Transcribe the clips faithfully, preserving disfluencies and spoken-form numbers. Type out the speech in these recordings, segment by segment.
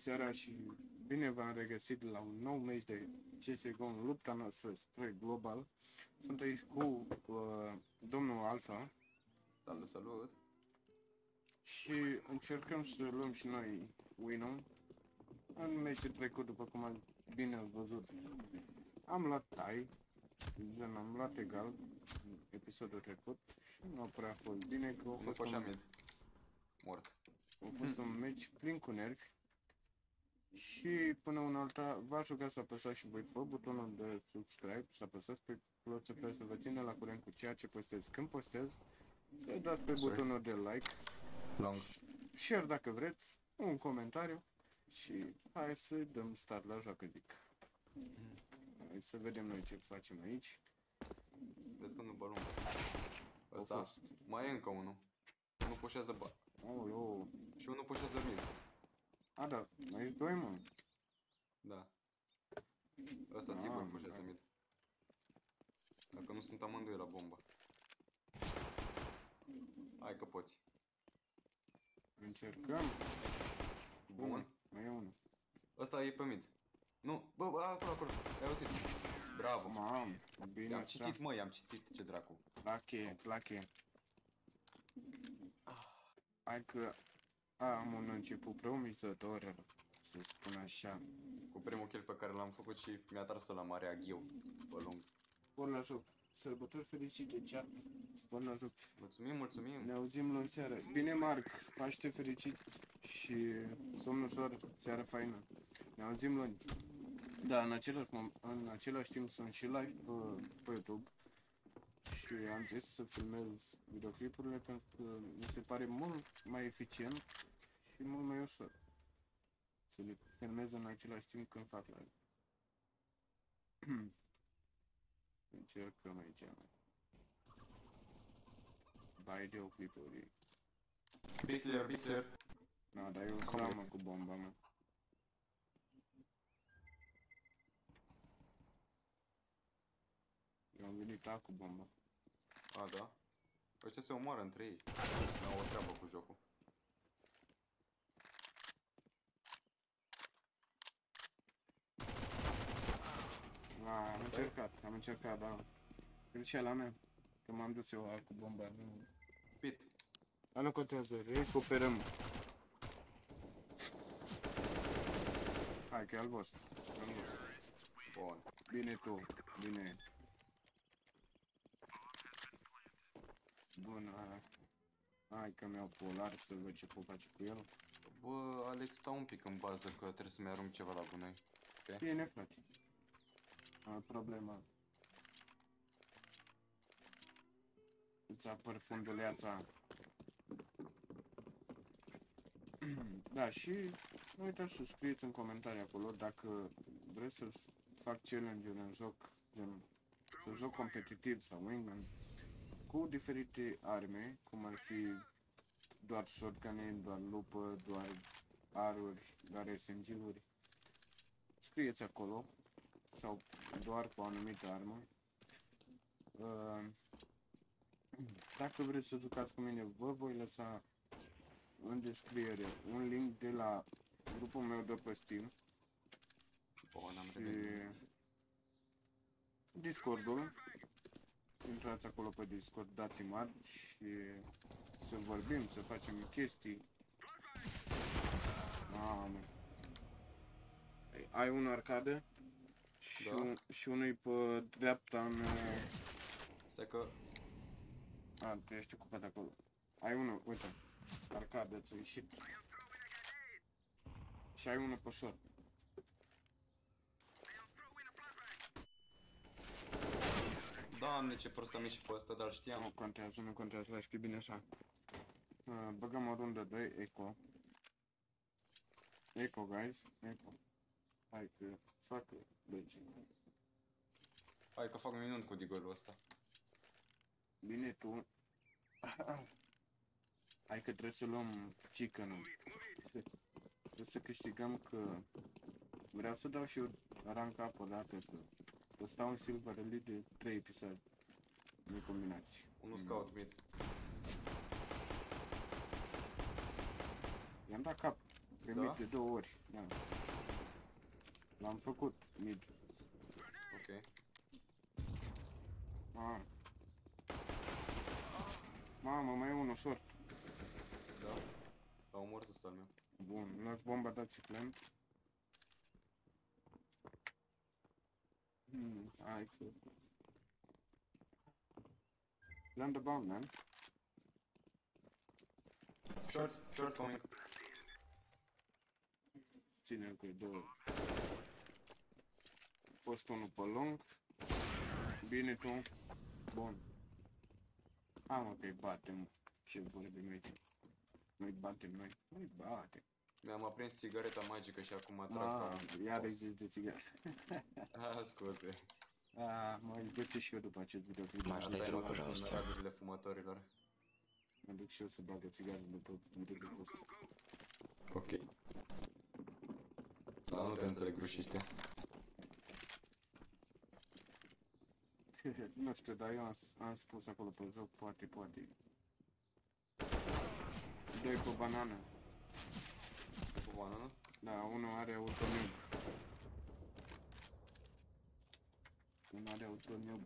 seara și bine v-am regăsit la un nou meci de C S G O în lupta noastră spre global. Sunt aici cu uh, domnul Alpha. Salut, salut! Și încercăm să luăm și noi win-ul. În meciul trecut, după cum ați bine ați văzut, am luat tie, gen am luat egal în episodul trecut. Nu a prea fost bine, că a fost, Nu un, mid. Mort. a fost un meci plin cu nervi. Și până una alta, v-aș ruga să apăsați și voi pe butonul de subscribe, să apăsați pe cloțăpă să vă țină la curent cu ceea ce postez când postez, să dați pe Sorry. butonul de like, Long. share dacă vreți, un comentariu și hai să dăm start la joacă, zic. Hai să vedem noi ce facem aici. Vezi că nu balon. Au Ăsta? fost. Mai e încă unul. Unul pușează ba. Oh, oh. Și unul pușează mid. A, da, mai ești doi, mă. Da. Ăsta Ah, sigur pușează da. mid. Dacă nu sunt amândoi la bomba. Hai că poți. Încercăm. Bun. Mai e unul. Ăsta e pe mid. Nu, bă, bă, acolo, acolo. Ai auzit? Bravo. Mam, bine I-am așa. citit, mă, i-am citit, ce dracu. La cheie, la cheie. Hai că am un început promițător, să spun așa. Cu primul kill pe care l-am făcut și mi-a tras la mare aghiu. Pe lung. Spun la joc. Sărbători fericite, chat. Spun la joc. Mulțumim, mulțumim. Ne auzim luni seara. Bine, Marc. Paște fericit și somn ușor, seară faină. Ne auzim luni. Da, în același, mom- în același timp sunt și live pe, pe YouTube. Și am zis să filmez videoclipurile pentru că mi se pare mult mai eficient și mult mai ușor să le filmez în același timp când fac live. Încercăm aici. Bai videoclipuri. Be clear, be clear. Na, dar eu seamă cu bomba, mă. Eu am venit cu bomba. A, da? Ăștia se omoară între ei. N-au o treabă cu jocul. A, am Asta încercat, am încercat, da. Greșeala mea, că m-am dus eu cu bomba. Nu. Pit. Dar nu contează, recuperăm. Hai că e al vostru. Al vostru. Bun. Bine tu, bine. Bun, a... hai că mi-au polar să văd ce pot face cu el. Bă, Alex, stau un pic în bază că trebuie să-mi arunc ceva la gunoi. Ok? Bine, frate. Ai problema. Îți apăr funduleața. Da, și nu uitați să scrieți în comentarii acolo dacă vreți să fac challenge-uri în joc, gen, să joc competitiv sau wingman, cu diferite arme, cum ar fi doar shotgun, doar lupă, doar aruri, doar S M G-uri. Scrieți acolo, sau doar cu o anumită armă. Uh, Dacă vreți să jucați cu mine, vă voi lăsa în descriere un link de la grupul meu de pe Steam Bun, am și revenit. Discordul. Intrați acolo pe Discord, dați-mi ad și să vorbim, să facem chestii. Mamă. Ai un arcade și, Da. un, și unul pe dreapta în... Stai că... A, tu ești ocupat acolo. Ai unul, uite, arcade, ți-a ieșit. Și ai unul pe short. Doamne, ce prost am ieșit pe ăsta, dar Nu știam. contează, nu contează, lași că e bine așa. Uh, băgăm o rundă de eco. Eco, guys, eco. Hai că fac deci. Hai că fac minuni cu digolul ăsta. Bine tu. Hai că trebuie să luăm chicken-ul. Să- Trebuie să câștigăm că... Vreau să dau și eu rank up o dată că... Că stau în Silver Elite de trei episoade. De combinații. Unul scout mid. I-am dat cap. Primit Da? de două ori, da. L-am făcut, mid. Ok. Ah. Mamă, mai e unul short. Da. L-a omorât ăsta al meu. Bun, luați bomba, dați plant. Hmm, hai că... Land about, man. Short, short coming. Ține-l cu două. A fost unul pe lung. Bine tu. Bun. Hai mă că-i batem. Ce vorbim aici? Nu-i batem noi. Nu-i batem. Mi-am aprins țigareta magică și acum atrag ca Ah, un iar boss. există țigară. Ah, scuze. Ah, mă duce și eu după acest video. Mai Asta dai e droguri rămas în astea. radurile fumătorilor. Mă duc și eu să bag o țigară după videul ăsta. Ok. Dar nu te înțeleg rușiște. Nu știu, dar eu am, am spus acolo pe joc, poate, poate. Doi pe banană. Cu banană? Da, unul are autonub. Unul are autonub.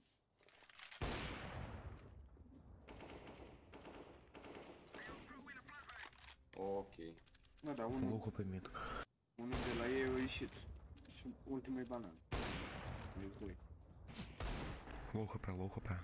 Ok. Da, dar unul, Locul pe mid. unul de la ei a ieșit. Și ultimul e banană. Deci doi. Locul pe, locul pe.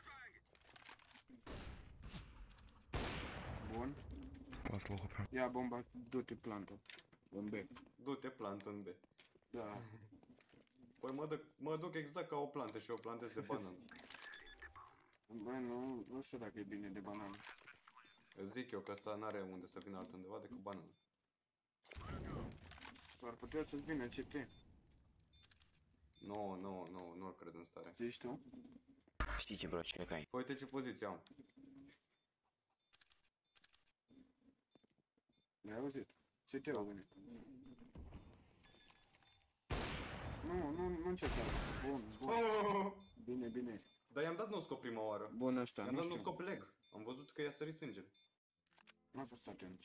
Bun. Las locul pe. Ia bomba, du-te plantă. În B. Du-te plantă în B. Da. Păi mă duc, mă duc exact ca o plantă și o plantez de banană. Bă, nu, nu știu dacă e bine de banană. Eu zic eu că ăsta n-are unde să vină altundeva decât banană. S-ar putea să-ți vină C T. Nu, nu, nu, nu-l cred în stare. Zici tu? Știi ce, bro, ce ai? Păi uite ce poziție am. Le-ai auzit? C T-ul vine. Nu, nu, nu încerca. Bun, bun. Oh! Bine, bine. Dar i-am dat no-scope prima oară. Bun ăsta, I-am nu dat știu. no-scope leg. Am văzut că i-a sărit sângele. N-am fost atent.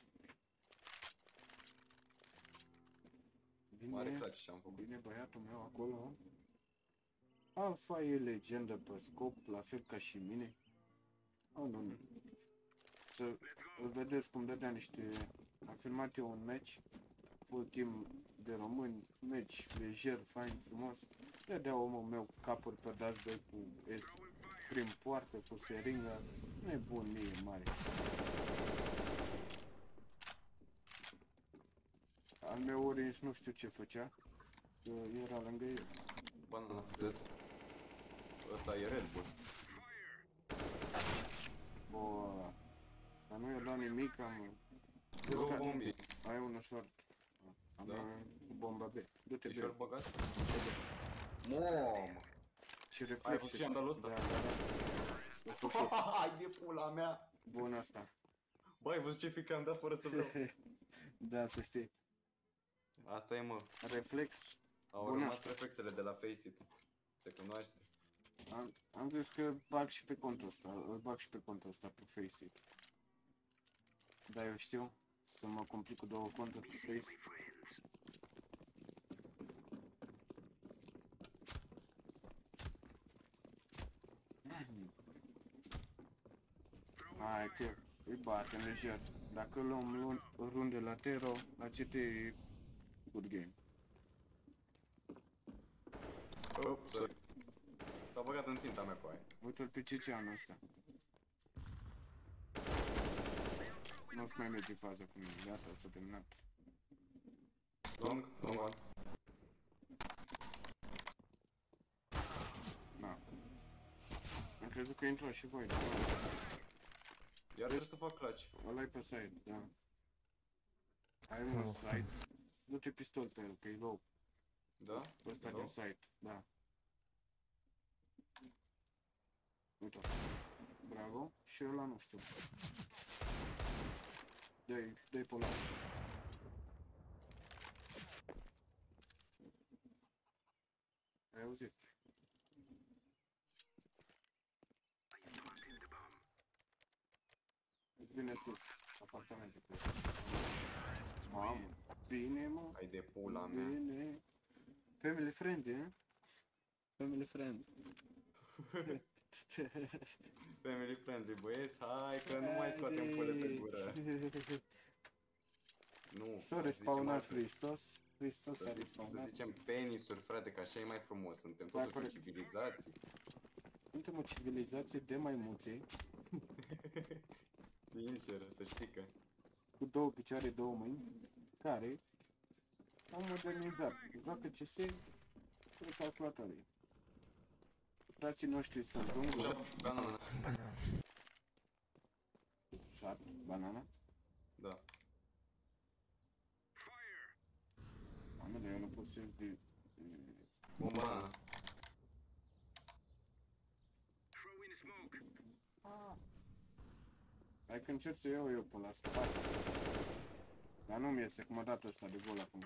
Mare Bine, clutch ce am făcut. bine băiatul meu acolo. Alfa e legendă pe scop, la fel ca și mine. Oh, nu, nu. Să îl vedeți cum dădea niște... Am filmat eu un match, full team de români, match lejer, fain, frumos. Dădea omul meu capuri pe dați doi cu S prin poartă, cu seringă. Nebun, mie mare. Al meu Orange nu știu ce făcea, că era lângă el. Banana dead. Ăsta e Red Bull. Bă, dar nu i-a dat nimic, am... Vezi Două că bombi. ai unul short. Am Da. da. Bomba B. Du-te E B. short băgat? Du-te B. Mamă! Și reflexe. Ai făcut și andalul ăsta? Da, da, da. L-a făcut. Hai de pula mea! Bun asta. Bă, ai văzut ce frică am dat fără să vreau? Da, să știi. Asta e, mă. Reflex. Au Bun rămas asta. reflexele de la Faceit. Se cunoaște. Am, am zis că bag și pe contul ăsta. Îl bag și pe contul ăsta pe Faceit. Da, eu știu. Să mă complic cu două conturi pe Face. Hai că îi batem lejer. Dacă luăm lun- runde la Tero, la C T e good game. Oh, sorry. S-a băgat în ținta mea cu aia. Uite-l pe C C anul ăsta. Nu o să mai merge faza cu mine, gata, s-a terminat. Long, long one. Na. Am crezut că intrați și voi, dar nu. Iar trebuie să fac clutch. Ăla-i pe side, da. Ai un Oh. side. Du-te pistol pe el, că e low. Da? Pe ăsta Low? din side, da. Uite. Bravo. Și ăla nu știu. Dă-i, dă-i pe ăla. Ai auzit? Îți vine sus, apartamentul. Mamă, bine, mă. Hai de pula mea. Bine. Family friendly, eh? Family friend. Family friendly, băieți, hai că nu mai scoatem pule pe gură. Nu, S-a hai să zicem respawnat altfel. Hristos. Hristos Să, s-a zic, să respawnat. zicem penisuri, frate, că așa e mai frumos. Suntem Da, totuși o corect. civilizație. Suntem o civilizație de maimuțe, Sincer, să știi că. cu două picioare, două mâini, care au modernizat. Joacă C S pe calculatoare. Frații noștri sunt Ușa, junguri, banana. Banana. șarp, banana. Da. Mamele, eu nu pot să ies de... O banana. Ah. Hai că încerc să iau eu până la spate. Dar nu-mi iese, cum a dat ăsta de gol acum.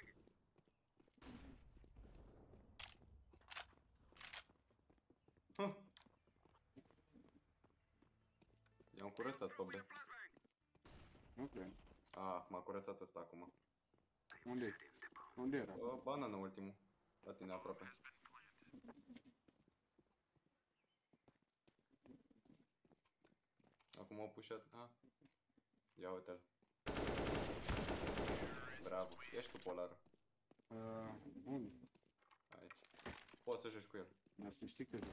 Huh. I-am curățat pe B. Nu cred. Ah, m-a curățat ăsta acum. Unde? Unde era? Uh, banana ultimul. La tine aproape. Acum au pușat. Ah. Ia uite-l. Bravo. Ești tu polară. Uh, unde? Aici. Poți să joci cu el. Dar să știi că...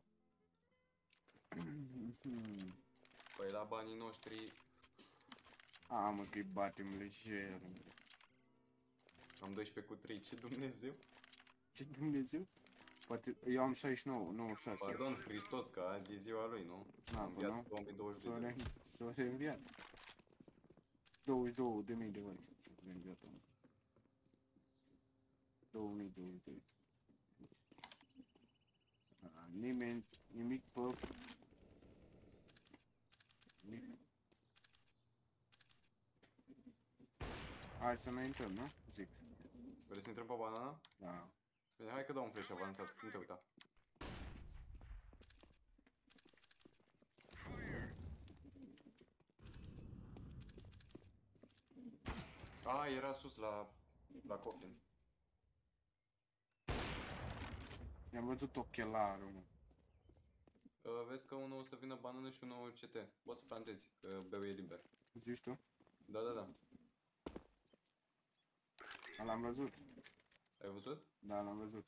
Păi la banii noștri A, mă, că-i batem lejer. am doisprezece cu trei. Ce Dumnezeu? Ce Dumnezeu? Poate, eu am șaizeci și nouă, nouăzeci și șase. Pardon, Hristos, că azi e ziua lui, nu? Da, Am bă, nu? înviat două mii douăzeci și S-a doi. re- S-a reînviat. douăzeci și două de mii de ori s-a reînviat omul. două mii douăzeci și doi. A, nimeni, nimic pe... Nimic. Hai să înaintăm, nu? Zic. Vrei să intrăm pe banana? Da. Bine, hai că dau un flash avansat. Nu te uita. A, era sus la, la coffin. I-am văzut ochelarul, mă. Uh, vezi că unul o să vină banană și unul C T. Poți să plantezi, că B-ul e liber. Zici tu? Da, da, da. Da, l-am văzut. Ai văzut? Da, l-am văzut.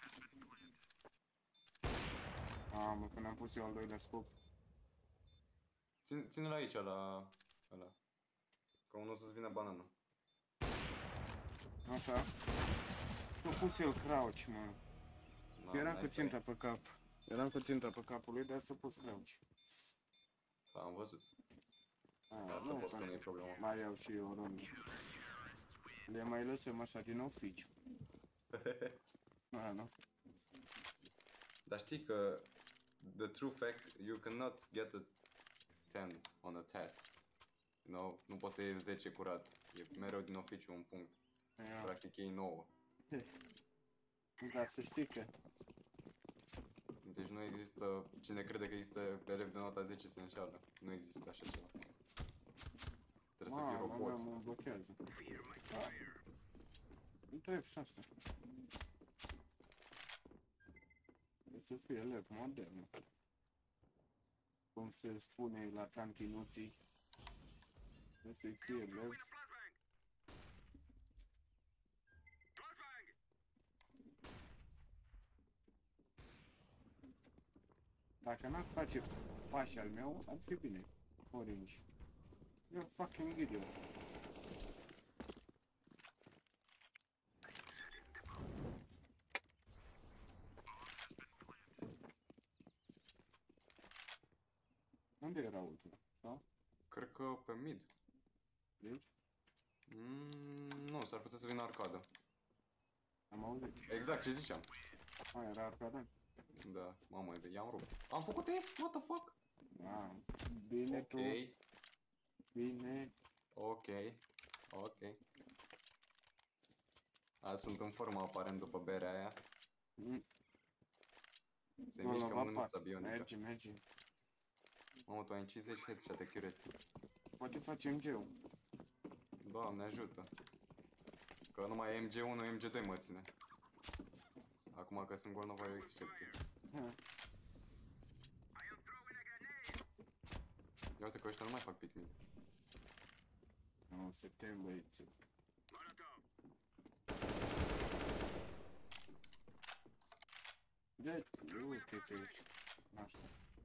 Mamă, când am pus eu al doilea scop. Ține, ține-l aici, la ăla. Că unul o să-ți vină banană. Așa. A pus el crouch, mă. Na, Eram n-ai cu stai. ținta pe cap. Eram cu ținta pe capul lui, dar s-a pus crouch. Da, am văzut. Ah, Lasă nu, poți că că nu e problemă. mai iau și eu o rundă. Le mai lăsăm așa din oficiu. Ah, nu? Dar știi că the true fact, you cannot get a ten on a test. You know? Nu poți să iei zece curat. E mereu din oficiu un punct. Ia. Practic iei nouă. Da, să știi că... Deci nu există, cine crede că există elevi de nota zece se înșală. Nu există așa ceva. Trebuie să fii Mamă, robot. mă blochează. Da. Nu trebuie și asta. Trebuie să fie elev modern. Cum se spune la cantinuții. Trebuie să fie elev. Dacă n-ar face pași al meu, ar fi bine. Orange. Eu fucking idiot. Unde era ultimul? Sau? Cred că pe mid. Deci? Mm, nu, s-ar putea să vină arcadă. Am auzit. Exact ce ziceam. A, era arcada? Da, mamă, de i-am rupt. Am făcut test? What the fuck? Da. Bine Ok, tu. Bine. ok, ok. Azi sunt în formă aparent după berea aia. Mm. Se Gol mișcă la mânuța pat. bionică. Merge, merge. Mamă, tu ai cincizeci headshot accuracy. Poate facem geu. Doamne ajută. Că numai M G unu, M G doi mă ține. Acum că sunt gol, nu voi o excepție. Ha. Ia uite că ăștia nu mai fac pick mid. Nu, septembrie aici. Deci, uite te aici. Asta.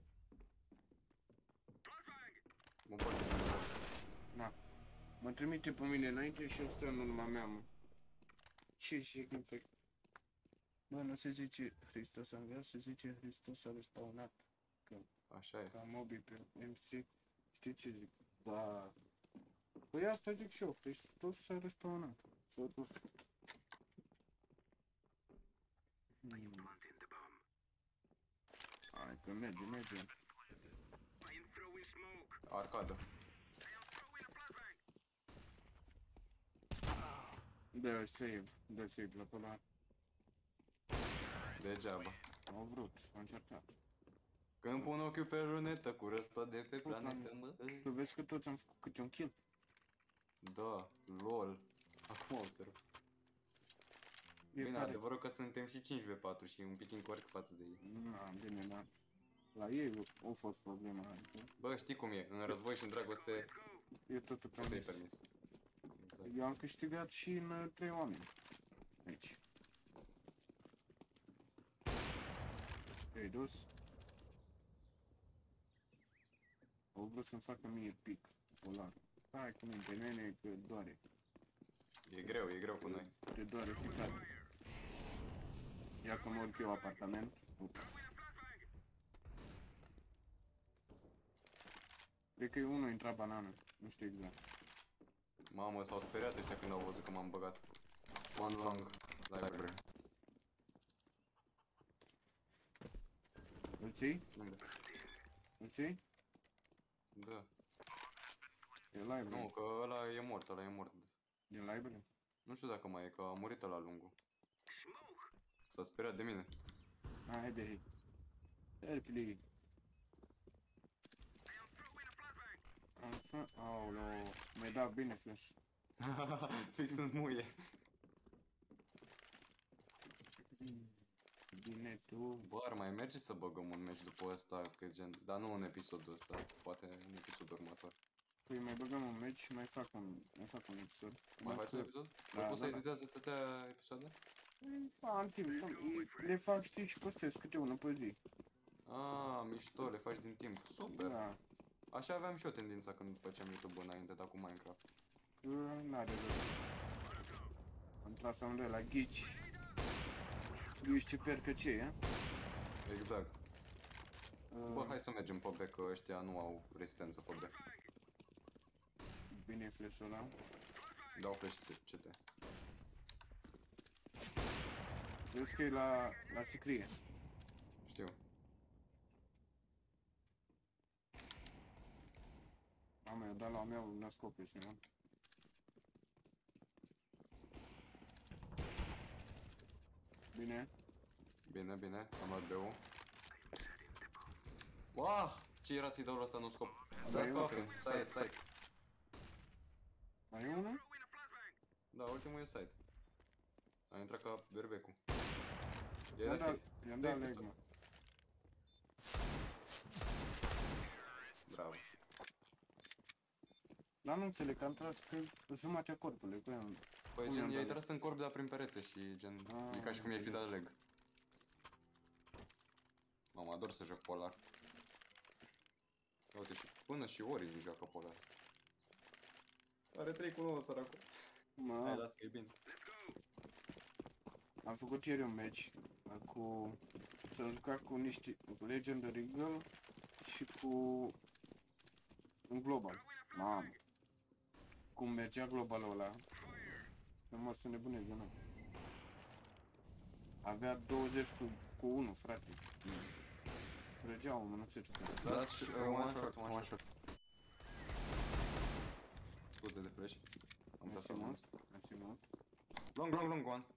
Mă poate Na. Mă trimite pe mine înainte și îl stă în urma mea, mă. Ce și infect. Bă, nu se zice Hristos a înviat, se zice Hristos a restaunat. Așa e. Ca mobil pe M C. Știi ce zic? Da. Păi asta zic și eu, Hristos s-a restaunat. S-a dus. Hmm. Hai că merge, merge. Arcadă. Dă save, dă save la până. Degeaba. Au vrut, au încercat. Când pun ochiul pe lunetă, cu răsta de pe planetă, mă. Tu vezi că toți am făcut câte un kill. Da, lol. Acum observ. Bine, Fiecare. adevărul că suntem și cinci v patru și un pic incorrect față de ei. Na, bine, da. La ei a fost problema, adică Bă, știi cum e, în război și în dragoste e totul tot e permis. permis. Exact. Eu am câștigat și în uh, trei oameni. Aici. Te-ai dus? Au vrut să-mi facă mie pic. Polar. Hai cu minte, nene, că doare. E greu, e greu cu noi. Te doare fiecare. Ia că mă urc eu apartament. Ups. Cred că e unul intra banană. Nu știu exact. Mamă, s-au speriat ăștia când au văzut că m-am băgat. One long library. Îl ții? Unde? Îl ții? Da. E library. Nu, că ăla e mort, ăla e mort. E library? Nu știu dacă mai e, că a murit ăla lungul. S-a speriat de mine. Hai de hei. Help me. Așa, aoleu, mi-ai dat bine flash. Fix sunt muie. Bine tu. Bă, ar mai merge să băgăm un meci după ăsta, că gen... Dar nu în episodul ăsta, poate în episodul următor. Păi mai băgăm un match și mai fac un, mai fac un episod. Mai faci un episod? Da, Da, poți da, să da. editează atâtea episoade? Am timp, le fac, știi, și postez câte unul pe zi. Ah, mișto, le faci din timp. Super. Da, Așa aveam și eu tendința când făceam YouTube înainte, dar cu Minecraft. că n-are rost. Am tras amândoi la ghici. Ghici ce pierd că ce e, Exact. Bă, uh, hai să mergem pe B, că ăștia nu au rezistență pe B. bine flash-ul ăla. Dau flash și C T. Vezi că e la, la sicrie. Știu. Mamă, i-a dat la meu un scopie, știi, mă? Bine. Bine, bine, am luat B-ul. Wow! Ce era să-i dau la ăsta nu scop? Da, Da, e scop, ok. side, side. Mai e unul? Da, ultimul e side. A intrat ca berbecul. E I-am dat dat, hit. i-am Dă-i dat leg, pistol. mă. Bravo. Dar nu înțeleg, că am tras pe jumatea corpului, cu el. Păi Cum gen, i-am i-ai dat tras în corp, dar prin perete și gen, Ah, e ca și cum i-ai fi înțeles. dat leg. Mamă, ador să joc Polar. Uite, și până și Ori joacă Polar. Are trei cu nouă, săracul. Hai, Mă, las că e bine. am făcut ieri un match uh, cu... S-a jucat cu niște... cu Legendary Eagle și cu... un Global. Mamă. Cum mergea Globalul ăla. Nu mă să nebuneze, nu. Avea douăzeci cu, cu unu, frate. Trăgea omul, nu se juca. Las și- uh, one shot, one shot. Scuze de flash. Am dat Mersi să mult, mersi mult. Long, long, long, one.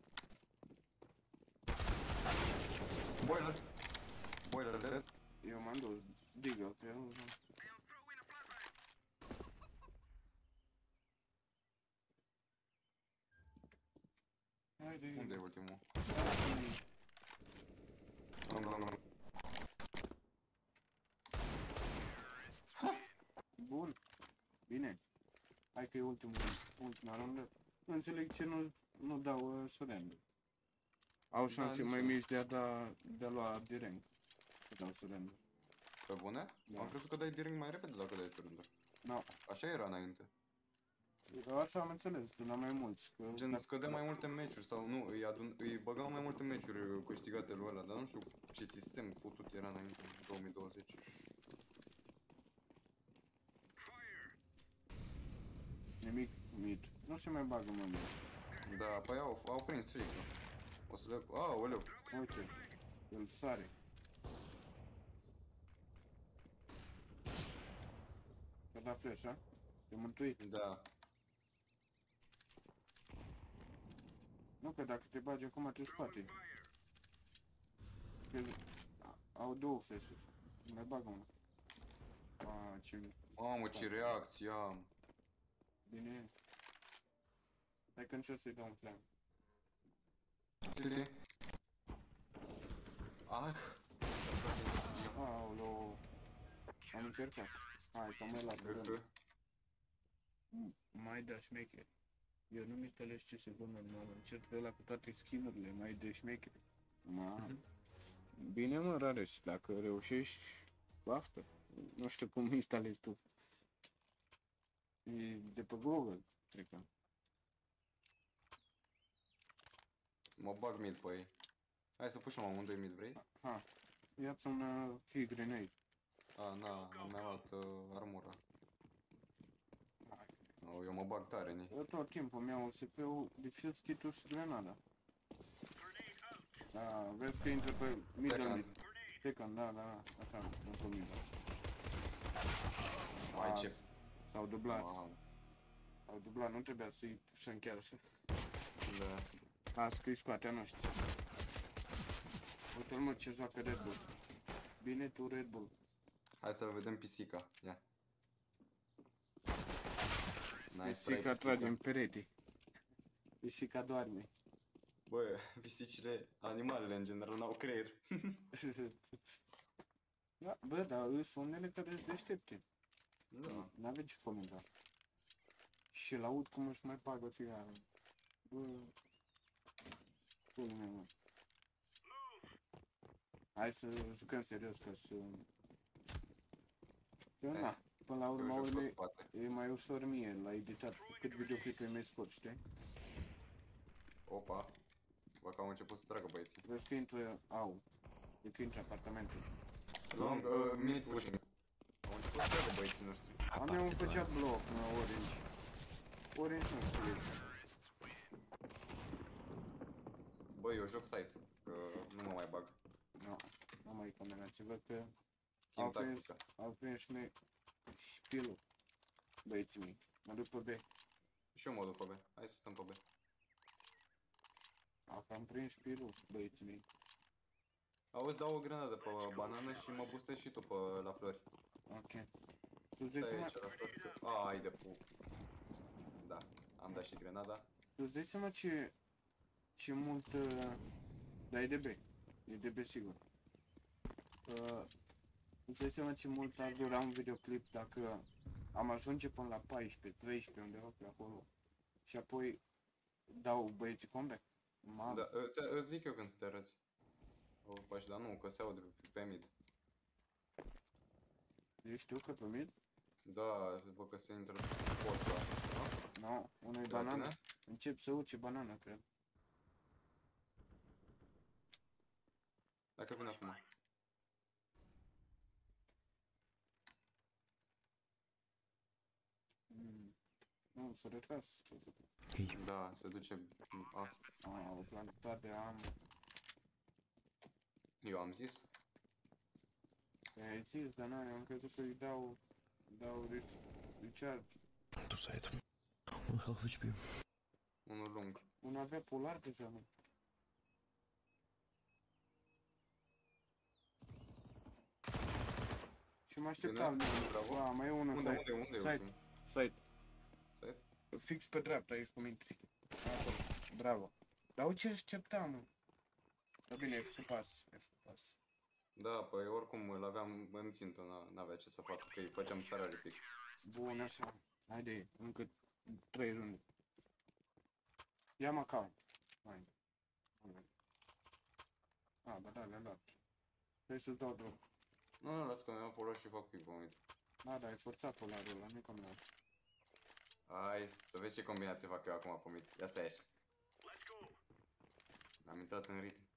Boiler. Boiler dead. Eu m-am dus, digă pe el. Haide, Unde e ultimul? Da, Lung, lung, lung. bun. Bine. Hai că e ultimul, ultima rundă. Nu înțeleg ce nu, nu dau uh, surrender. Au șanse nici mai eu. mici de a da, de a lua direct. Să dau surrender. Pe bune? Da. Am crezut că dai direct mai repede dacă dai surrender. No. Așa era înainte. Așa am înțeles, de la mai mulți. Că Gen, dacă- scădea mai multe meciuri sau nu, îi, adun, îi băgau mai multe meciuri câștigate lui ăla, dar nu știu ce sistem futut era înainte, în două mii douăzeci. Nimic mid. Nu se mai bagă mai mult. Da, păi au, au prins frică. O să le... Aoleu! Uite, el sare. Că da flash, a? Te mântui? Da. Nu, că dacă te bagi acum te spate. Că au două flash-uri. Mai bagă unul. A, ce Mamă, ce reacție am! bine. Hai că încerc să-i dau un flam. City? Ah! Aoleu. Am încercat. Hai, că mai la Hă, mai da șmecher. Eu nu-mi instalez ce se vă normal. Încerc pe ăla cu toate skin-urile, mai de șmecher. Ma. Bine mă, Rareș, dacă reușești, baftă. Nu știu cum instalezi tu. E de pe Google, cred că. mă bag mid pe ei. Hai să pușăm amândoi mid, vrei? Ha, ia-ți un uh, key grenade. A, na, mi-am luat uh, armura. Hai. No, eu mă bag tare în ei. Eu tot timpul mi-au O S P-ul, defuse kit-ul și grenada. Da, vezi că intră pe middle Second. mid. Second, da, da, da, așa, nu pe middle. Ai ce... S-au dublat, Mamă. au dublat, nu trebuia să-i pușăm chiar așa. Da. A scris scoatea noștri. Uite-l mă ce joacă Red Bull. Bine tu Red Bull. Hai să vedem pisica. Ia. Nice try, Pisica trage în perete. Pisica doarme. Bă, pisicile, animalele în general n-au creier. Da, bă, dar sunt unele care sunt deștepte. Da. N-avem ce comenta. Și l-aud cum își mai pagă țigară. Bă... Pune mea, mă. Hai să jucăm serios, ca să... Că, Hai. na, până la Eu urma joc pe urmei, spate. e mai ușor mie la editat, cu cât videoclip e mai scurt, știi? Opa. Bă, că au început să tragă băieții. Vezi că intră, au, e că intră apartamentul. Long, uh, mid pushing. Au început să tragă băieții noștri. A mea îmi făcea bloc, mă, Orange. Orange nu știu. Bă, eu joc site, că nu mă mai bag. Nu, nu mai combinați, văd că Schimb Au prins. tactică. au prins și noi șpilul, băieții mei. Mă duc pe B. Și eu mă duc pe B. Hai să stăm pe B. Au cam prins șpilul, băieții mei. Auzi, dau o grenadă pe banană și mă boostezi și tu pe la flori. Ok. Tu îți dai Stai seama, aici la flori că... A, ai de pu... Da, am dat și grenada. tu îți dai seama ce, ce mult... Uh, da, e de B. E de B sigur. Uh, îți dai seama ce mult ar dura un videoclip dacă am ajunge până la paisprezece, treisprezece, undeva pe acolo. Și apoi dau băieții comeback. Mamă. Da, îți, îți zic eu când să te arăți. O, pași, dar nu, că se aude pe, pe mid. Eu știu că pe mid? Da, văd că se intră forța. Nu, no, unul e La banană. tine? Încep să uci banană, cred. Dacă vine acum. Mm. Nu, s-a retras. Ce să fac? Ei, Da, se duce... A, A, o plantat de am. eu am zis? Ai zis, dar n-ai, am crezut că îi dau... Dau Richard. tu site. Un health H P. Unul lung. Un avea polar deja, mă. Și mă așteptam. Bine, bravo. Da, mai e unul Unde, side. unde, unde e Side, ultimul? side. Side? Fix pe dreapta, aici cum intri. Acolo. Bravo. Dar ce așteptam, mă? Dar bine, ai făcut pas, ai făcut pas. Da, păi oricum îl aveam în țintă, n- n-avea ce să fac, că îi făceam Ferrari pic. Bun, așa. Haide, încă trei runde. Ia Macau. Hai. Hai. A, ba da, le-a luat. Trebuie să-ți dau drop. Nu, nu, las că mi-am folosit și fac pic, bă, uite. Da, da, ai forțat polarul ăla, nu-i cam las. Hai, să vezi ce combinație fac eu acum pe mid. Ia stai așa. Am intrat în ritm.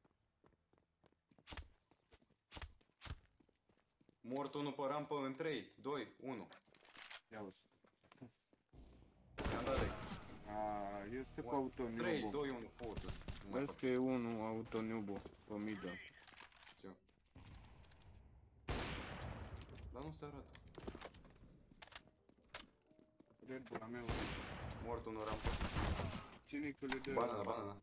Mort unul pe rampă în trei, doi, unu. Ia uzi. I-am dat leg. A, este cu auto trei, nubo. doi, unu, focus. Nu mai Vezi fac că e unul auto nubo pe midă. ce. Dar nu se arată. Red Bull, a meu. Mort unul rampă. Ține că le dă. Banana, banana.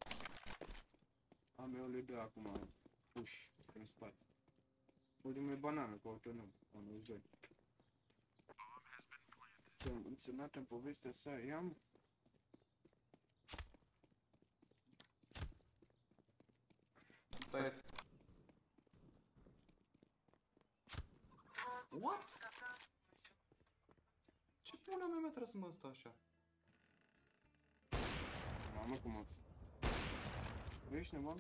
A meu le dă acum. Push, în spate. Ultimul e banană cu auto nubo. unu doi. Am însemnat în povestea sa, i-am... Side. What? Ce pula mea mi-a tras mă ăsta așa? Mamă, cum a... Ești nebun?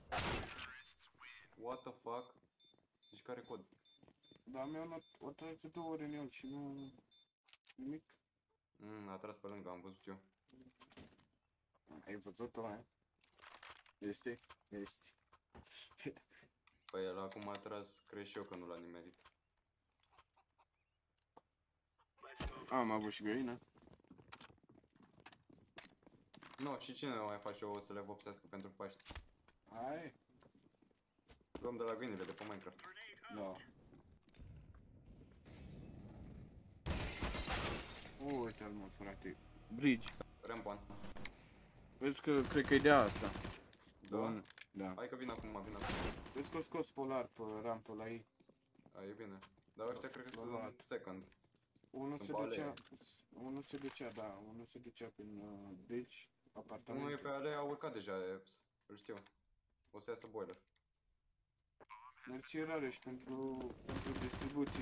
What the fuck? Zici care cod? Dar mi-au luat o trage de două ori în el și nu... Nimic. Mm, a tras pe lângă, am văzut eu. Ai văzut-o, aia? Este? Este. Păi el acum a tras, cred și eu că nu l-a nimerit. Am avut și găină. Nu, și cine mai face o să le vopsească pentru Paști? Hai. Luăm de la găinile de pe Minecraft. Da. Uite-l, mă, frate. Bridge. Ramp one. Vezi că cred că e de asta. Da? Bun. Da. Hai că vin acum, vin acum. Vezi că o scos polar pe rampă la ei. A, e bine. Dar ăștia cred că L-a sunt luat. second. Unul Sunt se pe ducea... alee. Unul se ducea, da. Unul se ducea prin uh, bridge, apartament. Unul e pe ale, a urcat deja, Eps. Îl știu. O să iasă boiler. Mersi Rareș pentru, pentru distribuții.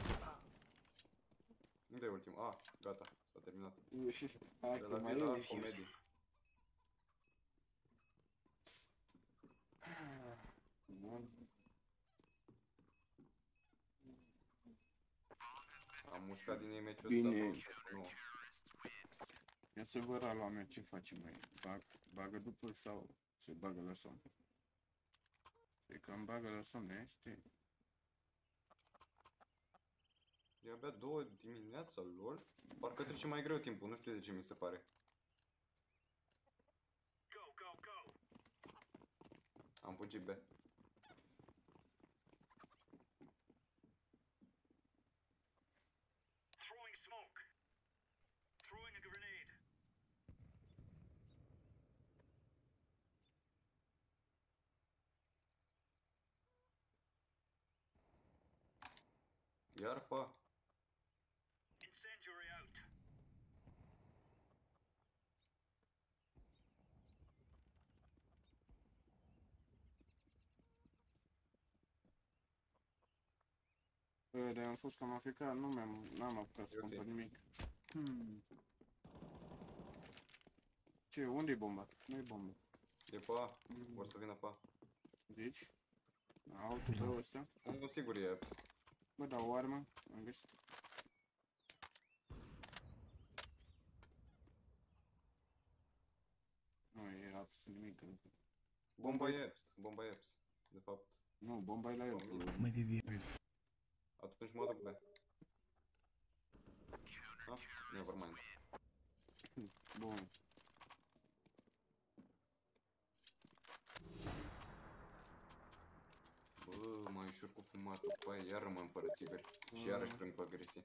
Unde e ultimul? A, gata, s-a terminat. E și... Hai, Se că la mai vila e și... comedii. Bun. Am mușcat din ei meciul Bine. ăsta douăsprezece la nouă. Ia să vă la mea ce facem mai. Bag, bagă după sau se bagă la somn? Se cam bagă la somn, este? E abia două dimineața, lol. Parcă trece mai greu timpul, nu știu de ce mi se pare. Am fugit B. Iar pa. Bă, de am fost cam afecat, nu mi-am, n-am apucat să E ok. cumpăr nimic. Hmm. Ce, unde e bomba? Nu e bombă. E pa. Hmm. Or să vină pa. Deci? Auto Da. pe ăsta? Nu, sigur e Eps. Bă, da, o armă, am găsit. Nu e absolut nimic. Bomba e Eps. Bomba e Eps. De fapt. Nu, bomba e la el. Bomba. Mai bine. Atunci mă duc B. Ah, never mind. Bun. Bă, mai ușor cu fumatul, cu aia iar rămân fără țigări. Și iarăși plâng pe agresii.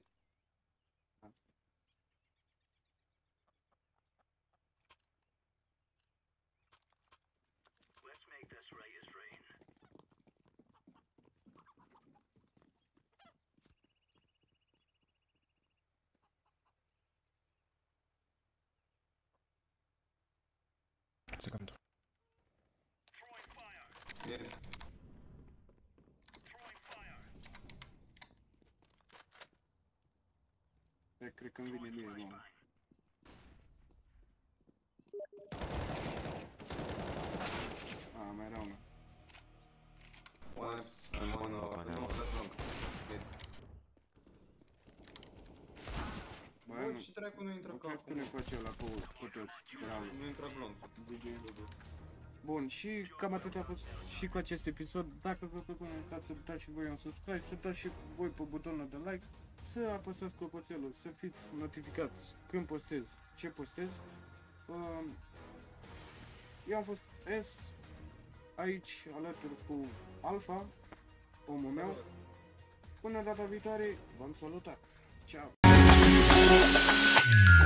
Second. Mid. E, cred că îmi vine mie, mă. A, mai era una. One, and one, uh, no, that's long. Mid. Bă, Bă, nu, ce dracu nu intră nu cred că capul? nu-i face ăla cu, cu toți. Bravo. Nu intră glonțul. G G. Bun, și cam atât a fost și cu acest episod. Dacă vă plăcut, să dați și voi un subscribe, să dați și voi pe butonul de like, să apăsați clopoțelul, să fiți notificați când postez, ce postez. Um, Eu am fost S, aici alături cu Alpha, omul meu. Salut. Până data viitoare, v-am salutat. Ciao!